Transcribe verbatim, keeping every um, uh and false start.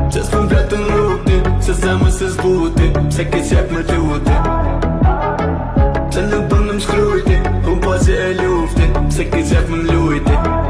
që s'pëm fletë në rrugti, se zemër se zbuti, pse ki qep më t'luti. Se nuk bëm në më shkrujti, unë po që e lufti, pse ki qep më në lujti.